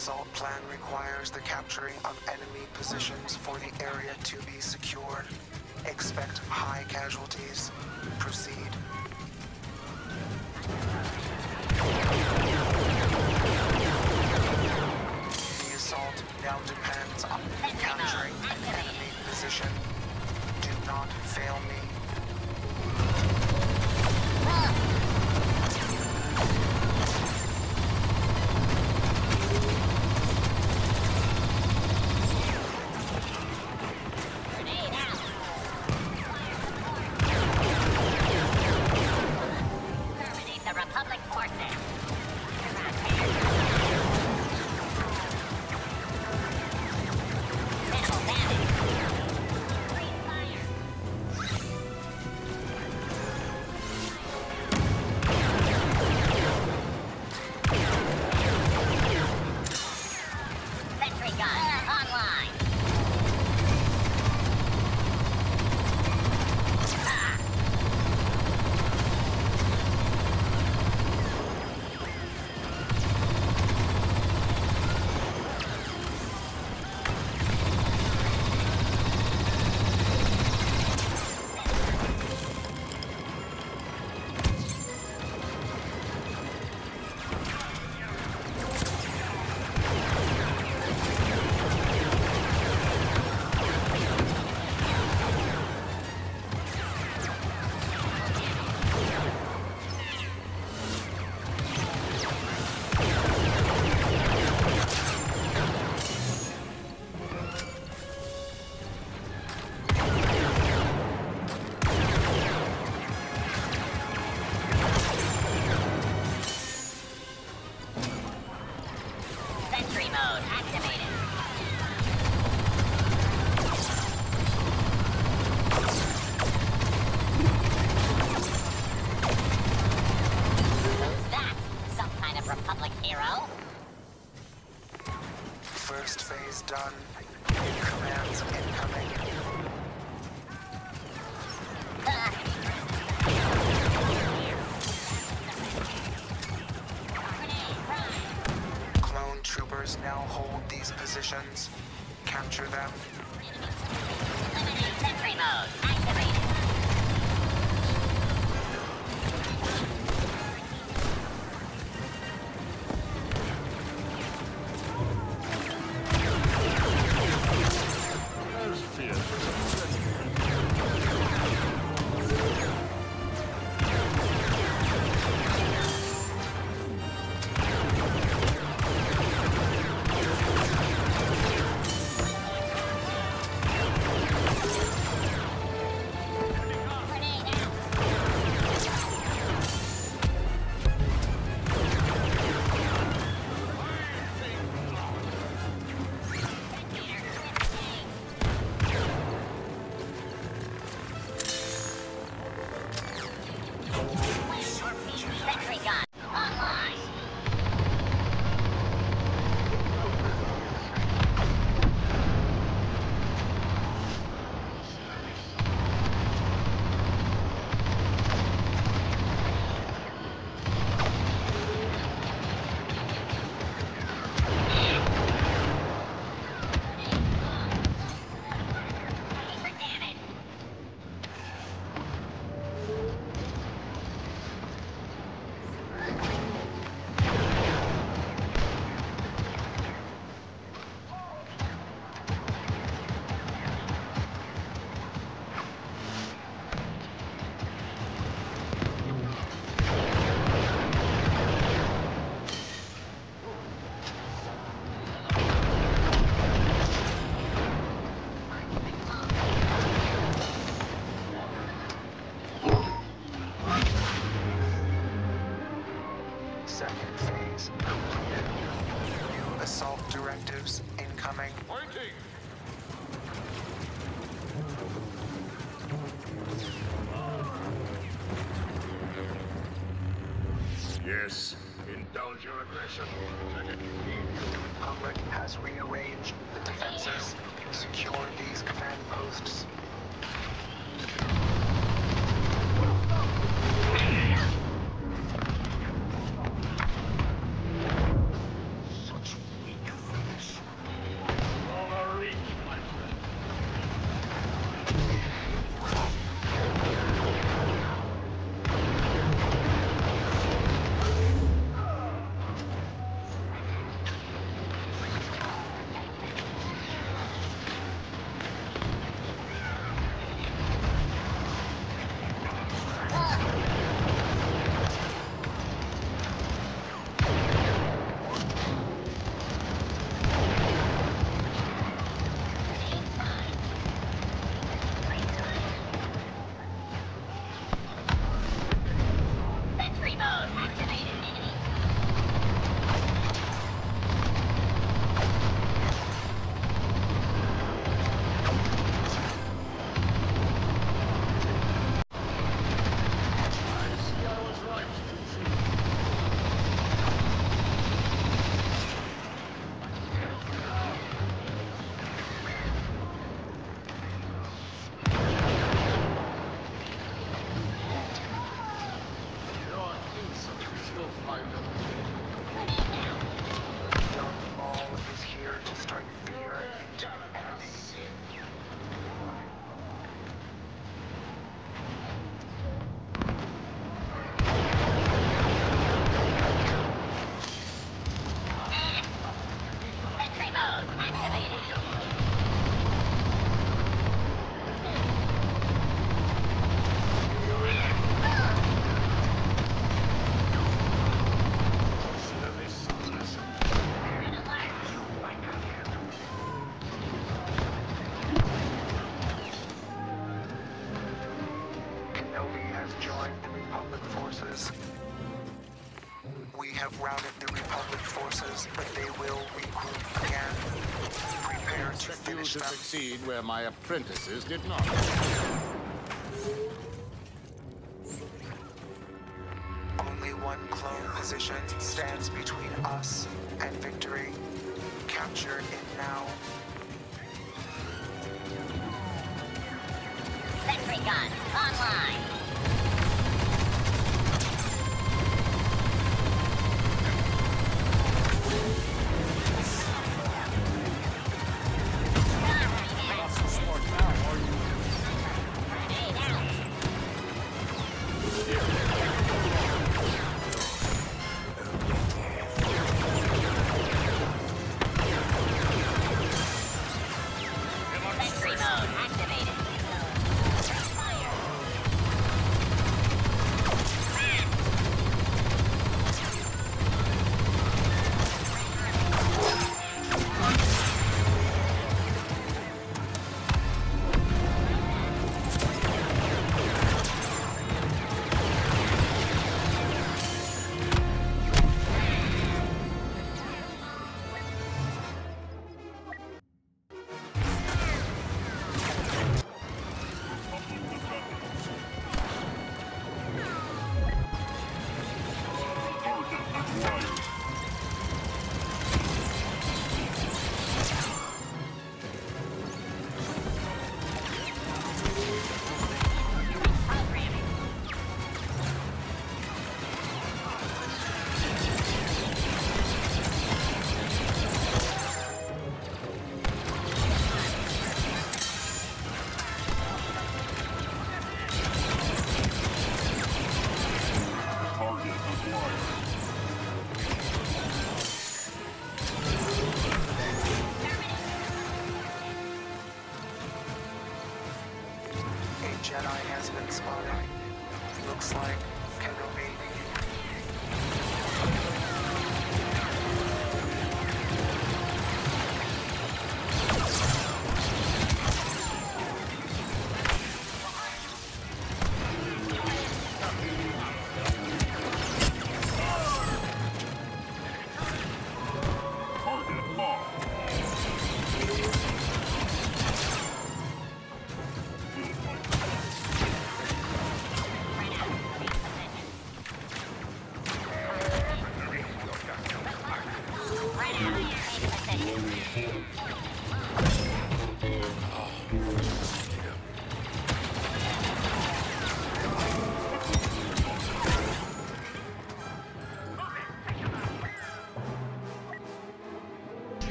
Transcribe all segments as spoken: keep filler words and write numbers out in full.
assault plan requires the capturing of enemy positions for the area to be secured. Expect high casualties. Proceed. The assault now depends on capturing an enemy position. Do not fail me. First phase done. Commands incoming. Clone troopers now hold these positions. Capture them. Sentry mode activated. Second phase completed. New assault directives incoming. Waiting! Yes, indulge your aggression. The Republic has rearranged the defenses. Secure these command posts. Such weak Young Maul is here to strike fear into the enemy. We have routed the Republic forces, but they will regroup again. Prepare to finish them. To succeed where my apprentices did not. Only one clone position stands between us and victory. Capture it now. Sentry guns online. Jedi has been spotted. Looks like Kenobi.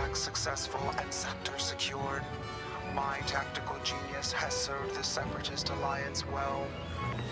Contract successful and sector secured. My tactical genius has served the Separatist Alliance well.